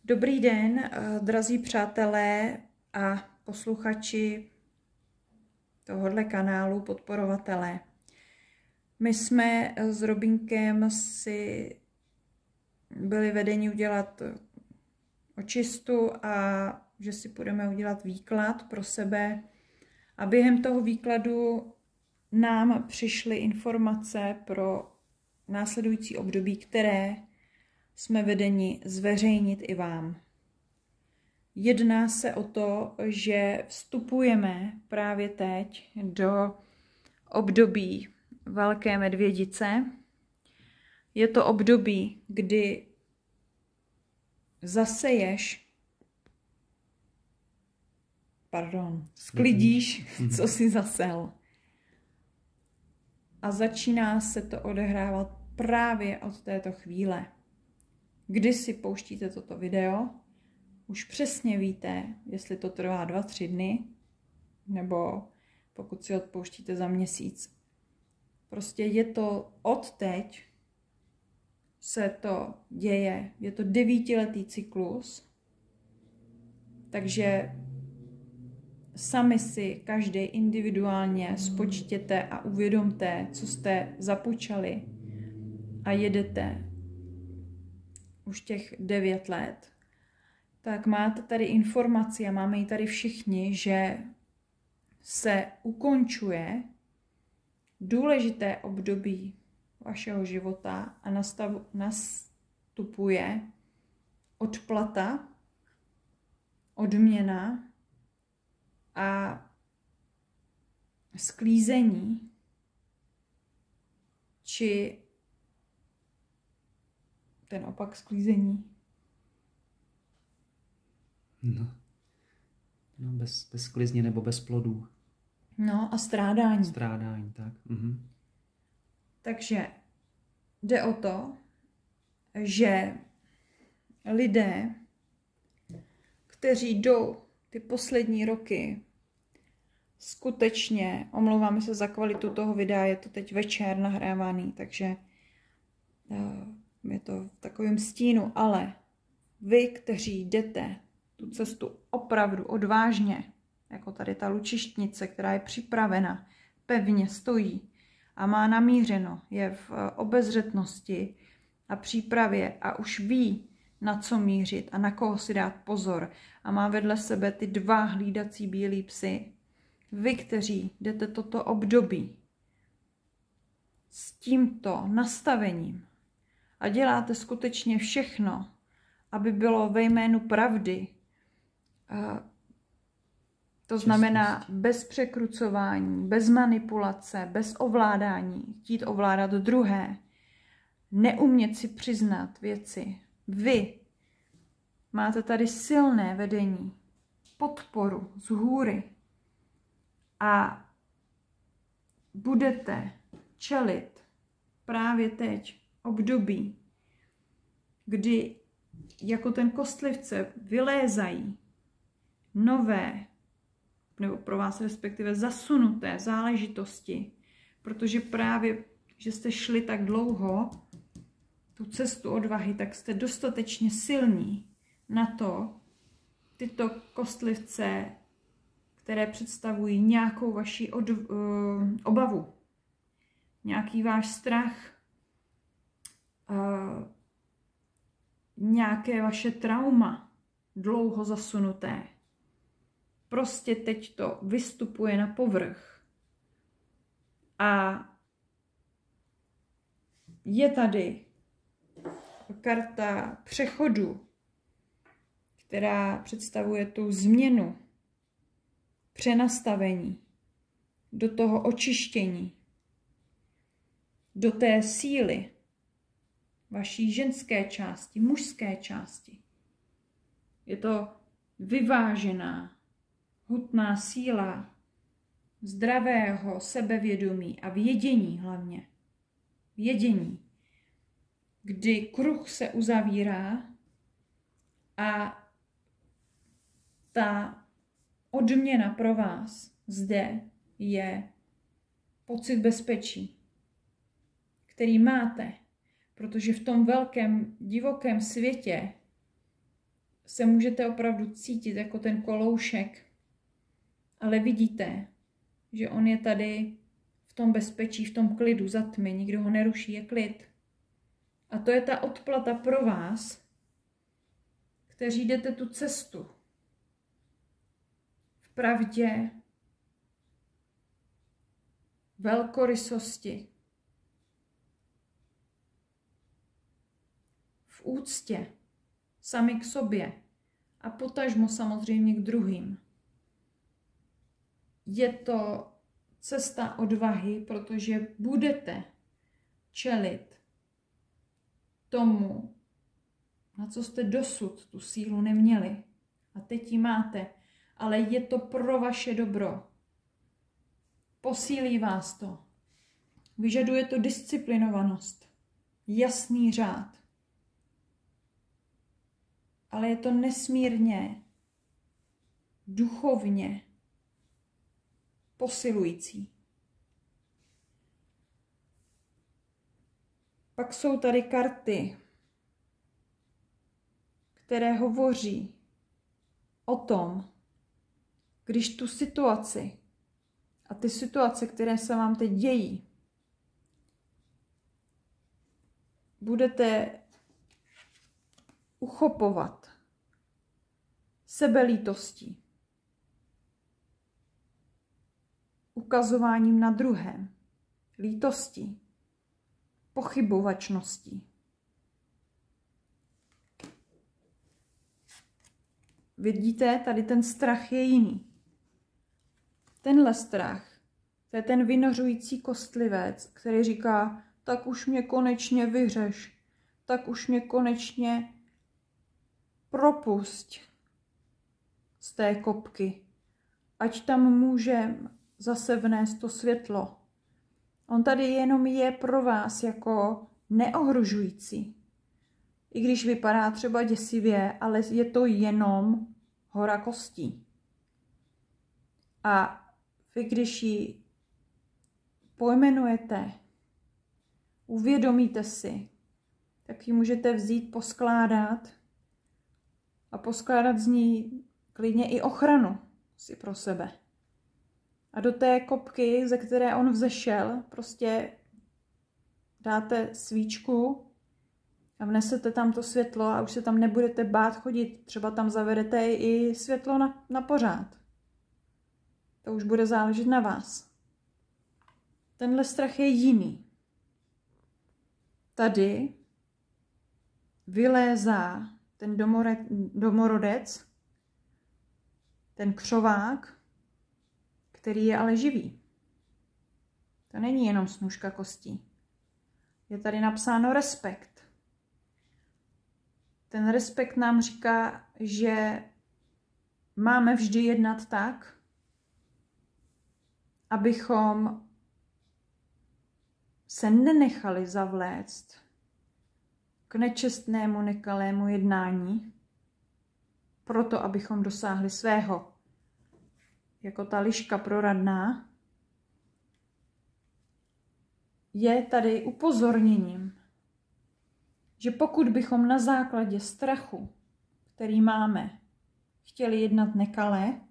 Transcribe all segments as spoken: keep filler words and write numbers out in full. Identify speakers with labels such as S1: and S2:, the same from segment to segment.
S1: Dobrý den, drazí přátelé a posluchači tohohle kanálu, podporovatelé. My jsme s Robinkem si byli vedeni udělat očistu a že si budeme udělat výklad pro sebe. A během toho výkladu nám přišly informace pro následující období, které jsme vedeni zveřejnit i vám. Jedná se o to, že vstupujeme právě teď do období Velké medvědice. Je to období, kdy zaseješ, pardon, sklidíš, co jsi zasel. A začíná se to odehrávat právě od této chvíle. Když si pouštíte toto video, už přesně víte, jestli to trvá dva, tři dny, nebo pokud si odpouštíte za měsíc. Prostě je to od teď, se to děje, je to devítiletý cyklus, takže sami si každý individuálně spočtěte a uvědomte, co jste započali a jedete už těch devět let, tak máte tady informaci a máme ji tady všichni, že se ukončuje důležité období vašeho života a nastav, nastupuje odplata, odměna a sklízení či ten opak sklízení.
S2: No, no bez, bez sklizně nebo bez plodů.
S1: No a strádání.
S2: Strádání, tak. Mhm.
S1: Takže jde o to, že lidé, kteří jdou ty poslední roky, skutečně, omlouváme se za kvalitu toho videa, je to teď večer nahrávaný, takže je to v takovém stínu, ale vy, kteří jdete tu cestu opravdu odvážně, jako tady ta lučištnice, která je připravena, pevně stojí a má namířeno, je v obezřetnosti a přípravě a už ví, na co mířit a na koho si dát pozor a má vedle sebe ty dva hlídací bílí psy. Vy, kteří jdete toto období s tímto nastavením a děláte skutečně všechno, aby bylo ve jménu pravdy, to znamená bez překrucování, bez manipulace, bez ovládání, chtít ovládat druhé, neumět si přiznat věci. Vy máte tady silné vedení, podporu z hůry a budete čelit právě teď období, kdy jako ten kostlivce vylézají nové, nebo pro vás respektive zasunuté záležitosti, protože právě, že jste šli tak dlouho tu cestu odvahy, tak jste dostatečně silní na to, tyto kostlivce, které představují nějakou vaši od, uh, obavu, nějaký váš strach, uh, nějaké vaše trauma, dlouho zasunuté. Prostě teď to vystupuje na povrch. A je tady karta přechodu, která představuje tu změnu, přenastavení do toho očištění, do té síly vaší ženské části, mužské části. Je to vyvážená, hutná síla zdravého sebevědomí a vědění hlavně. Vědění, kdy kruh se uzavírá a ta odměna pro vás zde je pocit bezpečí, který máte, protože v tom velkém divokém světě se můžete opravdu cítit jako ten koloušek, ale vidíte, že on je tady v tom bezpečí, v tom klidu, za tmy, nikdo ho neruší, je klid. A to je ta odplata pro vás, kteří jdete tu cestu v pravdě, velkorysosti, v úctě, sami k sobě a potažmo samozřejmě k druhým. Je to cesta odvahy, protože budete čelit tomu, na co jste dosud tu sílu neměli. A teď ji máte, ale je to pro vaše dobro. Posílí vás to. Vyžaduje to disciplinovanost, jasný řád. Ale je to nesmírně duchovně posilující. Pak jsou tady karty, které hovoří o tom, když tu situaci a ty situace, které se vám teď dějí, budete uchopovat sebelítostí, ukazováním na druhém, lítostí, pochybovačností. Vidíte, tady ten strach je jiný. Tenhle strach, to je ten vynořující kostlivec, který říká, tak už mě konečně vyřeš, tak už mě konečně propusť z té kopky, ať tam můžem zase vnést to světlo. On tady jenom je pro vás jako neohrožující. I když vypadá třeba děsivě, ale je to jenom hora kostí. A vy, když ji pojmenujete, uvědomíte si, tak ji můžete vzít, poskládat a poskládat z ní klidně i ochranu si pro sebe. A do té kopky, ze které on vzešel, prostě dáte svíčku a vnesete tam to světlo a už se tam nebudete bát chodit. Třeba tam zavedete i světlo na, na pořád. To už bude záležet na vás. Tenhle strach je jiný. Tady vylézá ten domore, domorodec, ten křovák, který je ale živý. To není jenom snůška kostí. Je tady napsáno respekt. Ten respekt nám říká, že máme vždy jednat tak, abychom se nenechali zavléct k nečestnému, nekalému jednání, proto abychom dosáhli svého. Jako ta liška proradná, je tady upozorněním, že pokud bychom na základě strachu, který máme, chtěli jednat nekalé,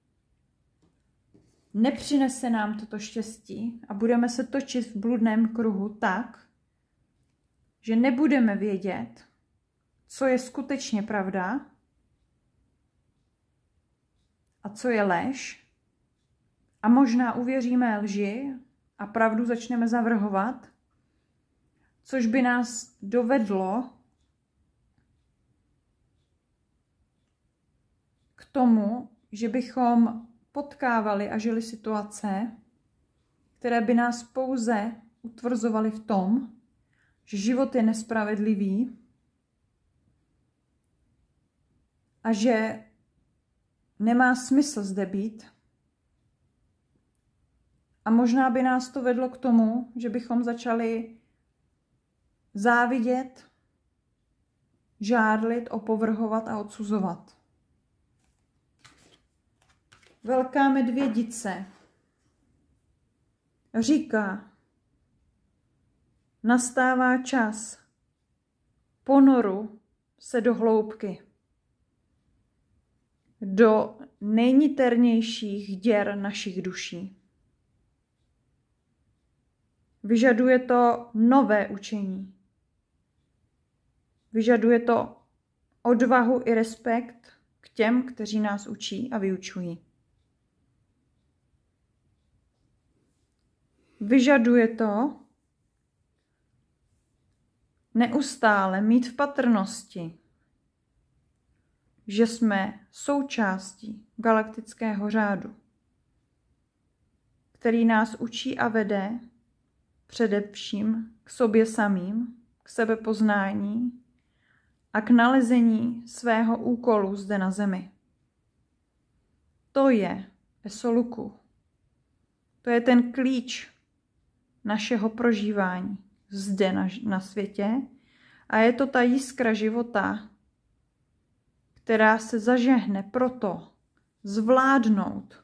S1: nepřinese nám toto štěstí a budeme se točit v bludném kruhu tak, že nebudeme vědět, co je skutečně pravda a co je lež, a možná uvěříme lži a pravdu začneme zavrhovat, což by nás dovedlo k tomu, že bychom potkávali a žili situace, které by nás pouze utvrzovaly v tom, že život je nespravedlivý a že nemá smysl zde být. A možná by nás to vedlo k tomu, že bychom začali závidět, žárlit, opovrhovat a odsuzovat. Velká medvědice říká, nastává čas ponoru se do hloubky. do nejniternějších děr našich duší. Vyžaduje to nové učení. Vyžaduje to odvahu i respekt k těm, kteří nás učí a vyučují. Vyžaduje to neustále mít v patrnosti, že jsme součástí galaktického řádu, který nás učí a vede především k sobě samým, k sebepoznání a k nalezení svého úkolu zde na zemi. To je Esoluku. To je ten klíč našeho prožívání zde na, na světě a je to ta jiskra života, která se zažehne proto zvládnout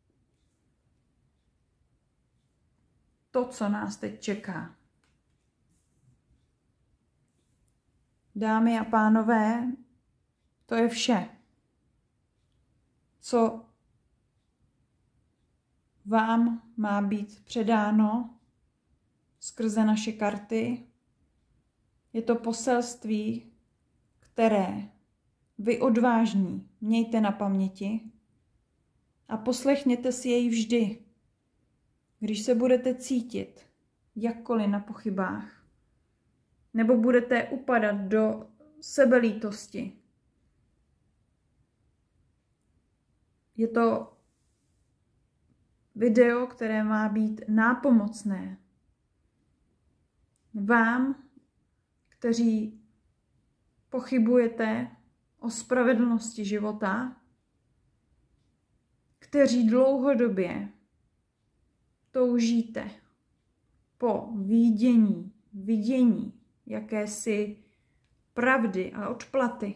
S1: to, co nás teď čeká. Dámy a pánové, to je vše, co vám má být předáno skrze naše karty. Je to poselství, které vy odvážní mějte na paměti a poslechněte si jej vždy, když se budete cítit jakkoliv na pochybách, nebo budete upadat do sebelítosti. Je to video, které má být nápomocné vám, kteří pochybujete o spravedlnosti života, kteří dlouhodobě toužíte po vidění, vidění jakési pravdy a odplaty.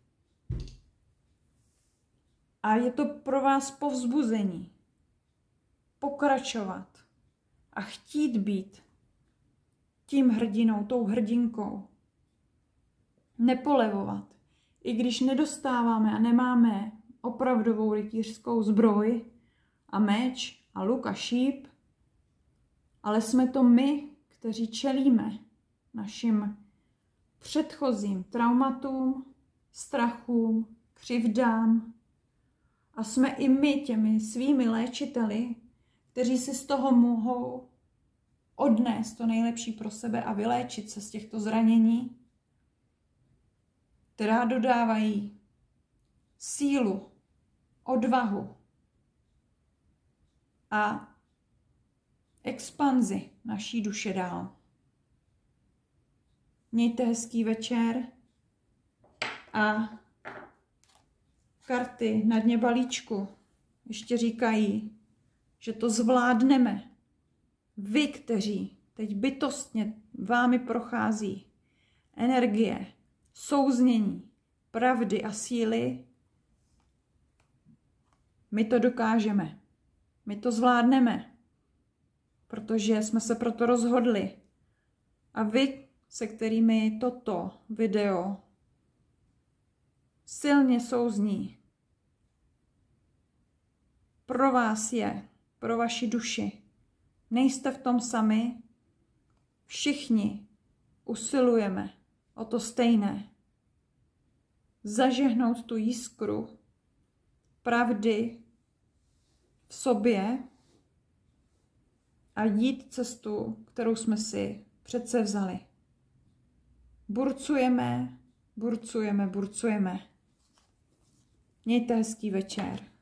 S1: A je to pro vás povzbuzení pokračovat a chtít být tím hrdinou, tou hrdinkou. Nepolevovat. I když nedostáváme a nemáme opravdovou rytířskou zbroj a meč a luk a šíp, ale jsme to my, kteří čelíme našim předchozím traumatům, strachům, křivdám a jsme i my těmi svými léčiteli, kteří si z toho mohou odnést to nejlepší pro sebe a vyléčit se z těchto zranění, která dodávají sílu, odvahu a expanzi naší duše dál. Mějte hezký večer a karty na dně balíčku ještě říkají, že to zvládneme. Vy, kteří teď bytostně vámi prochází energie, souznění, pravdy a síly, my to dokážeme. My to zvládneme, protože jsme se proto rozhodli. A vy, se kterými toto video silně souzní, pro vás je, pro vaši duši. Nejste v tom sami, všichni usilujeme o to stejné. Zažehnout tu jiskru pravdy v sobě a jít cestu, kterou jsme si přece vzali. Burcujeme, burcujeme, burcujeme. Mějte hezký večer.